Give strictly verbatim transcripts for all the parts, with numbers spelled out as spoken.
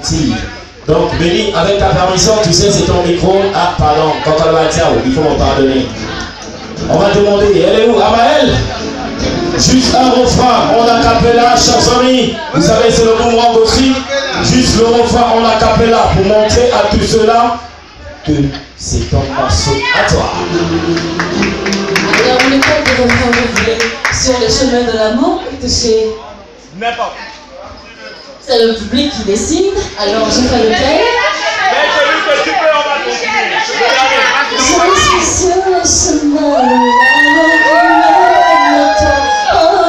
parti. Donc, Béni, avec ta permission, tu sais, c'est ton micro. Ah, pardon, quand on va dire, il faut m'en pardonner. On va demander, elle est où? Amael? Juste un refrain, on a cappella, chers amis. Vous savez, c'est le boomerang aussi. Juste le refrain, on a cappella pour montrer à tous ceux-là que c'est ton morceau à toi. Alors, on n'est pas de refrain revoulé sur les chemins de l'amour et que c'est. N'importe. C'est le public qui décide. Alors, je fais lequel? Mais celui que tu peux, on va continuer. Je suis sur les chemins de l'amour. Oh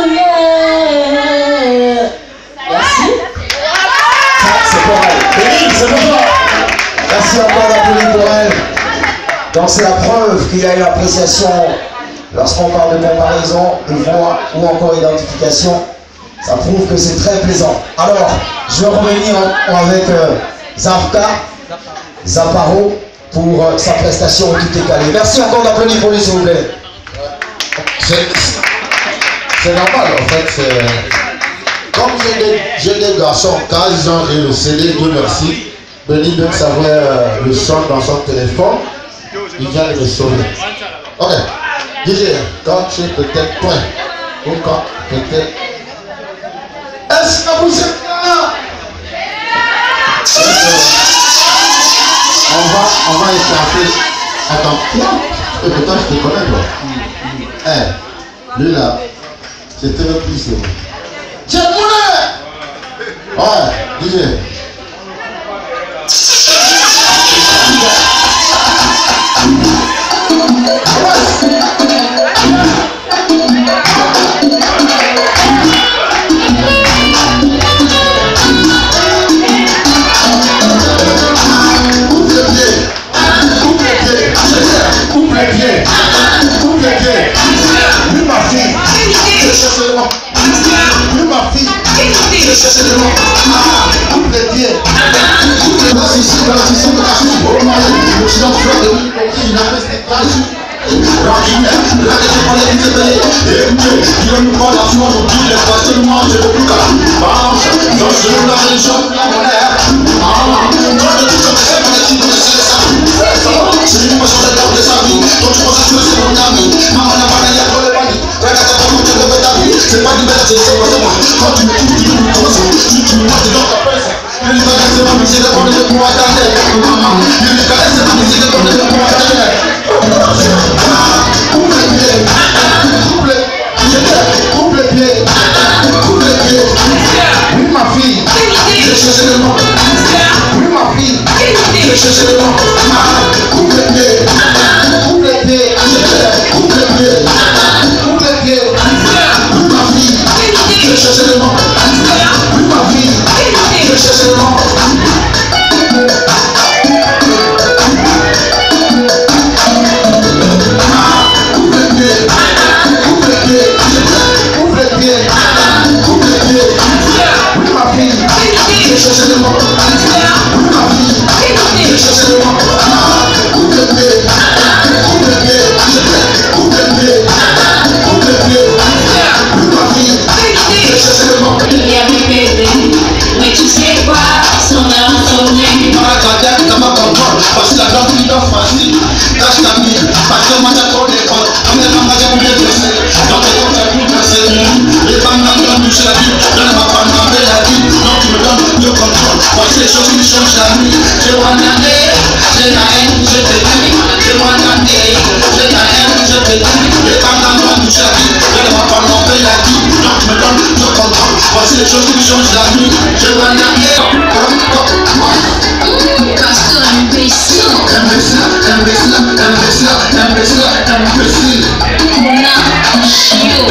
yeah! Merci. C'est pour elle. Béni, c'est pour toi. Merci encore d'applaudir pour elle. Donc c'est la preuve qu'il y a une appréciation lorsqu'on parle de comparaison, de voix ou encore identification. Ça prouve que c'est très plaisant. Alors, je vais revenir avec euh, Zafka, Zaparo, pour euh, sa prestation tout est calé. Merci encore d'applaudir pour lui, s'il vous plaît. C'est normal en fait. Comme j'ai des, des garçons, quand ils ont le C D, Dieu merci, Béni donne savoir euh, le son dans son téléphone, il vient de me sauver. Ok, D J, quand tu es peut-être point, ou quand peut-être. Est-ce que vous êtes là? On va, on va éclater. Attends, et pourtant je te connais toi. Eh, lui là, c'était le plus c'est bon. J'ai moulé! Ouais, D J. Coupe les pieds, coupe les pieds. Oui ma fille, je cherche le mot. Oui ma fille, je cherche le mot. Coupe les pieds. Coupe les pieds. Ici, dans la session de la chute, oh my, je suis dans le fleur de l'île, il a fait cette page. Raquine, là que je prends les petits télés. Écoutez, il va nous prendre la soie aujourd'hui, les fois seulement, je veux plus qu'à marche. Non, je veux la religion, la monnaie. Ah, non, je veux tout ce que c'est, mais tu ne sais ça. C'est une émotion de l'ordre de sa vie. Quand tu penses que tu es mon ami, maman n'a pas gagné pour le panier. Regarde comment tu le ta vie. C'est pas du bête, c'est moi, c'est moi. Quand tu me touches, tu me touches. Tu tu me touches dans ta personne. Il lui connaît, c'est ma musique, c'est pour le pour attendre. Il lui connaît, c'est ma musique, c'est pour le pour attendre. Coupe les pieds. Coupe les pieds. Coupe les pieds. Coupe les pieds. Oui, ma fille. Je cherche le nom. Oui, ma fille. Je cherche le nom. Coupe les pieds. Coupe les pieds. Coupe les pieds. Coupe les pieds. Oui, ma fille. Je cherche le nom. Oui, ma fille. Je cherche le nom. Les choses qui changent la nuit. Je vois la haine, je la haine, je te dis. Je vois la haine, je la haine, je te dis. Les femmes dans moi touchent la vie. Je ne vois pas non plus la vie. Donc tu me donnes, je comprends. Voici les choses qui changent la nuit. Je vois la haine. Casque imbécile. Imbécile, imbécile, imbécile, imbécile, imbécile. Mon âme, chiot.